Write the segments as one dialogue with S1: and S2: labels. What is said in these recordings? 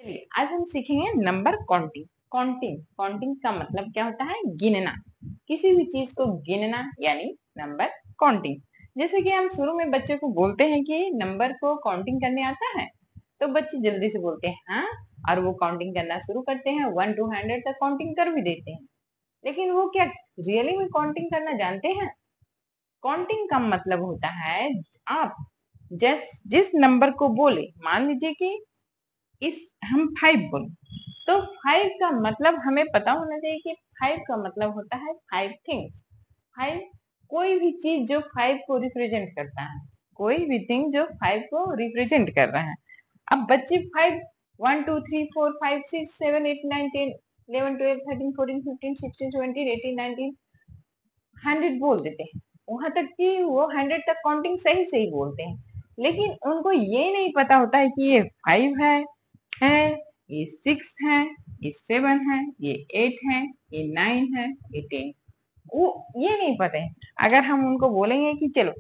S1: चलिए, आज हम सीखेंगे नंबर काउंटिंग। काउंटिंग काउंटिंग का मतलब क्या होता है? गिनना। किसी भी चीज को गिनना यानी नंबर काउंटिंग। जैसे कि हम शुरू में बच्चे को बोलते हैं कि नंबर को काउंटिंग करने आता है, तो बच्चे जल्दी से बोलते हैं हाँ, और वो काउंटिंग करना शुरू करते हैं। 1 to 100 तक काउंटिंग कर भी देते हैं। लेकिन वो क्या रियली में काउंटिंग करना जानते हैं? काउंटिंग का मतलब होता है आप जिस नंबर को बोले, मान लीजिए कि इस हम 5 बोले, तो 5 का मतलब हमें पता होना चाहिए कि 5 का मतलब होता है 5 थिंग्स। 5 कोई भी चीज जो 5 को रिप्रेजेंट करता है, कोई भी थिंग जो 5 को रिप्रेजेंट कर रहा है। अब बच्चे 5 1 2 3 4 5 6 7 8 9 10 11 12 13 14 15 16 17 18 19 100 बोल देते हैं। वहां तक कि वो 100 तक काउंटिंग सही सही बोलते हैं, लेकिन उनको ये नहीं पता होता है कि ये 5 है, ये 6 है, ये 7 है, ये 8 है, ये 9 है, ये 10। वो ये नहीं पता है। अगर हम उनको बोलेंगे कि चलो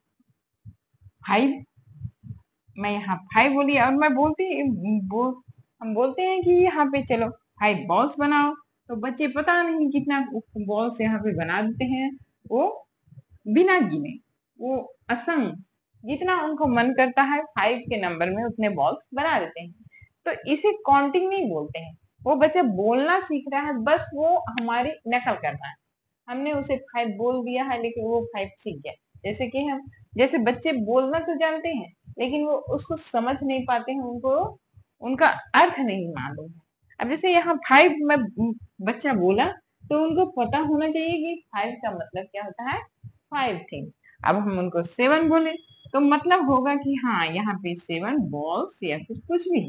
S1: 5, मैं यहाँ 5 बोली और मैं हम बोलते हैं कि यहाँ पे चलो 5 बॉल्स बनाओ, तो बच्चे पता नहीं कितना बॉल्स यहाँ पे बना देते हैं। वो बिना गिने, वो असंग, जितना उनको मन करता है 5 के नंबर में उतने बॉल्स बना देते हैं। तो इसे काउंटिंग नहीं बोलते हैं। वो बच्चा बोलना सीख रहा है, बस वो हमारी नकल कर रहा है। हमने उसे 5 बोल दिया है, लेकिन वो 5 सीख गया। जैसे बच्चे बोलना तो जानते हैं, लेकिन वो उसको समझ नहीं पाते हैं, उनको उनका अर्थ नहीं मालूम है। अब जैसे यहाँ 5 में बच्चा बोला, तो उनको पता होना चाहिए कि 5 का मतलब क्या होता है? 5 थिंग। अब हम उनको 7 बोले, तो मतलब होगा कि हाँ, यहाँ पे 7 बॉल्स या फिर कुछ भी।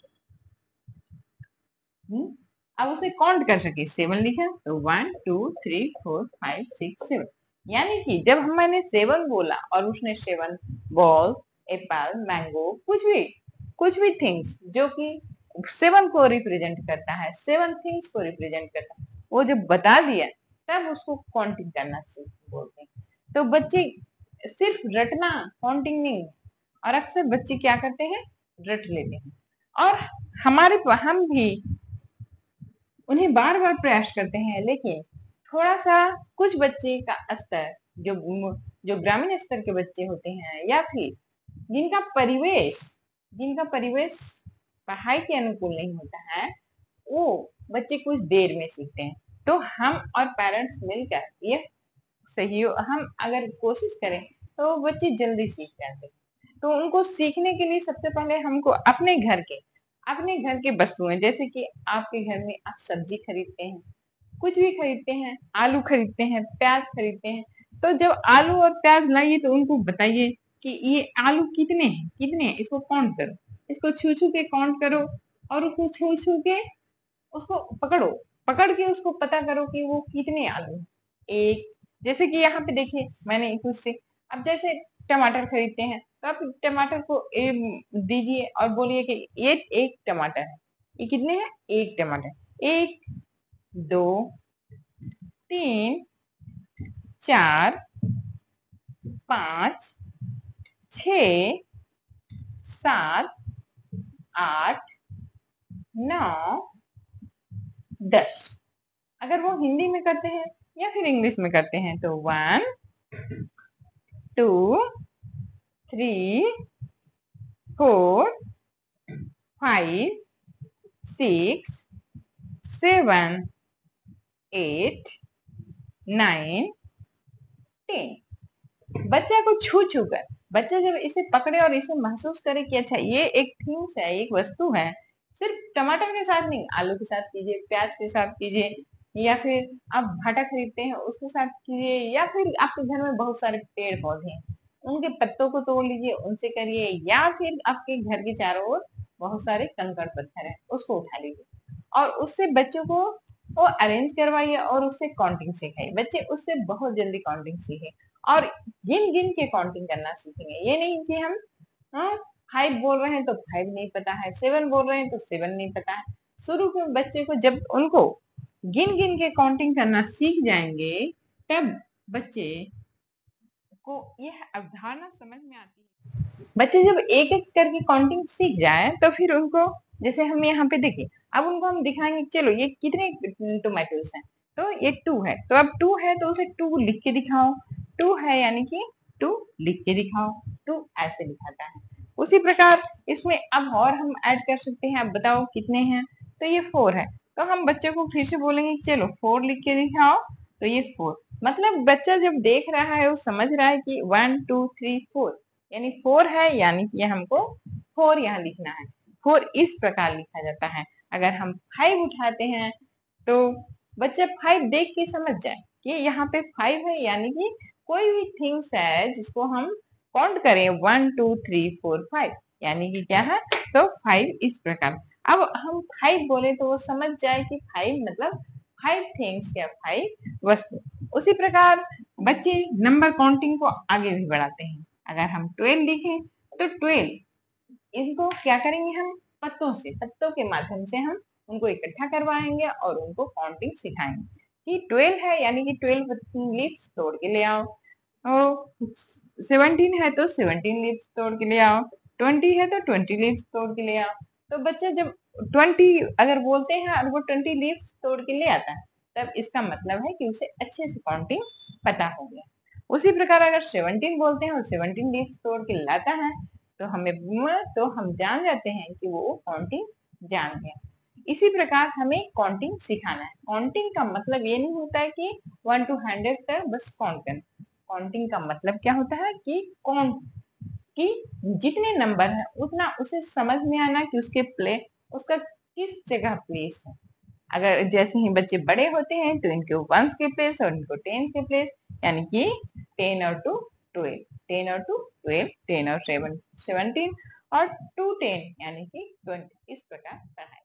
S1: अब उसे काउंट कर सके, 7 लिखा तो 1 2 3 4 5 6 7। यानी कि जब मैंने 7 बोला और उसने 7 बॉल, एप्पल, मैंगो, कुछ भी थिंग्स जो कि 7 को रिप्रेजेंट करता है, 7 थिंग्स को रिप्रेजेंट करता है, वो जब बता दिया, तब उसको काउंटिंग करना सीख बोलते हैं। तो बच्चे सिर्फ रटना काउंटिंग नहीं, और अक्सर बच्चे क्या करते हैं? रट लेते हैं। और हम भी उन्हें बार बार प्रयास करते हैं, लेकिन थोड़ा सा कुछ बच्चे का स्तर, जो जो ग्रामीण स्तर के बच्चे होते हैं, या फिर जिनका परिवेश जिनका परिवेश पढ़ाई के अनुकूल नहीं होता है, वो बच्चे कुछ देर में सीखते हैं। तो हम और पेरेंट्स मिलकर ये सहयोग, हम अगर कोशिश करें, तो बच्चे जल्दी सीख जाते हैं। तो उनको सीखने के लिए सबसे पहले हमको अपने घर के वस्तुएं, जैसे कि आपके घर में आप सब्जी खरीदते हैं, कुछ भी खरीदते हैं, आलू खरीदते हैं, प्याज खरीदते हैं, तो जब आलू और प्याज लाइए, तो उनको बताइए कि ये आलू कितने हैं, इसको काउंट करो, इसको छू छू के काउंट करो, और उसको छू छू के उसको पकड़ के उसको पता करो कि वो कितने आलू हैं। एक, जैसे कि यहाँ पे देखिए, मैंने कुछ से, अब जैसे टमाटर खरीदते हैं, तो आप टमाटर को दीजिए और बोलिए कि ये एक टमाटर है। ये कितने हैं? एक टमाटर। 1 2 3 4 5 6 7 8 9 10। अगर वो हिंदी में करते हैं या फिर इंग्लिश में करते हैं, तो 1 2 3 4 5 6 7 8 9 10। बच्चा को छू छू कर, बच्चा जब इसे पकड़े और इसे महसूस करे कि अच्छा, ये एक थिंग्स है, एक वस्तु है। सिर्फ टमाटर के साथ नहीं, आलू के साथ कीजिए, प्याज के साथ कीजिए, या फिर आप भाटा खरीदते हैं उसके साथ कीजिए, या फिर आपके घर में बहुत सारे पेड़ पौधे हैं, उनके पत्तों को तोड़ लीजिए, उनसे करिए, या फिर आपके घर के चारों ओर बहुत सारे कंकड़ पत्थर है, उसको उठा लीजिए और उससे बच्चों को वो अरेंज करवाइए और उससे काउंटिंग सिखाइए। बच्चे उससे बहुत जल्दी काउंटिंग सीखे और गिन गिन के काउंटिंग करना सीखेंगे। ये नहीं कि हम 5 बोल रहे हैं तो 5 नहीं पता है, 7 बोल रहे हैं तो 7 नहीं पता है। शुरू के बच्चे को जब उनको गिन गिन के काउंटिंग करना सीख जाएंगे, तब बच्चे को यह अवधारणा समझ में आती है। बच्चे जब एक एक करके काउंटिंग सीख जाए, तो फिर उनको जैसे हम यहाँ पे देखिए, अब उनको हम दिखाएंगे, चलो ये कितने टोमेटोज हैं, तो ये 2 है, तो अब 2 है तो उसे 2 लिख के दिखाओ, 2 है यानी कि 2 लिख के दिखाओ, 2 ऐसे लिखाता है। उसी प्रकार इसमें अब और हम ऐड कर सकते हैं, अब बताओ कितने हैं, तो ये 4 है, तो हम बच्चे को फिर से बोलेंगे चलो 4 लिख के दिखाओ, तो ये 4, मतलब बच्चा जब देख रहा है वो समझ रहा है कि 1 2 3 4 यानी 4 है, यानी कि हमको 4 यहाँ लिखना है। 4 इस प्रकार लिखा जाता है। अगर हम 5 उठाते हैं तो बच्चा 5 देख के समझ जाए कि यहाँ पे 5 है, यानी कि कोई भी थिंग्स है जिसको हम काउंट करें 1 2 3 4 5, यानी कि क्या है, तो 5 इस प्रकार। अब हम 5 बोले तो वो समझ जाए कि 5 मतलब 5 थिंग्स या 5 वस्तु। उसी प्रकार बच्चे नंबर काउंटिंग को आगे भी बढ़ाते हैं। अगर हम 12 लिखें तो 12 इनको क्या करेंगे, हम पत्तों के माध्यम से हम उनको इकट्ठा करवाएंगे और उनको काउंटिंग सिखाएंगे कि 12 है यानी कि 12 लीव्स तोड़ के ले आओ, और 17 है तो 17 लीव्स तोड़ के ले आओ, 20 है तो 20 लीव्स तोड़ के ले आओ। तो बच्चा जब 20 अगर बोलते हैं और वो 20 लीव्स तोड़ के ले आता है, तब इसका मतलब है कि उसे अच्छे से काउंटिंग पता हो गया। उसी प्रकार अगर 17 बोलते हैं और 17 लीव्स तोड़ के लाता है, तो हम जान जाते हैं कि वो काउंटिंग जान गया। इसी प्रकार हमें काउंटिंग सिखाना है। काउंटिंग का मतलब ये नहीं होता है कि 1 to 100 तक बस काउंट करना। काउंटिंग का मतलब क्या होता है कि कि जितने नंबर है उतना उसे समझ में आना कि उसका किस जगह प्लेस है। अगर जैसे ही बच्चे बड़े होते हैं तो इनके वंस के प्लेस और इनको टेंस के प्लेस, यानी कि 10 और 2 12, 10 और 2 12, 10 और 7 17 और 2 10 यानी कि 20, इस प्रकार पढ़ाएं।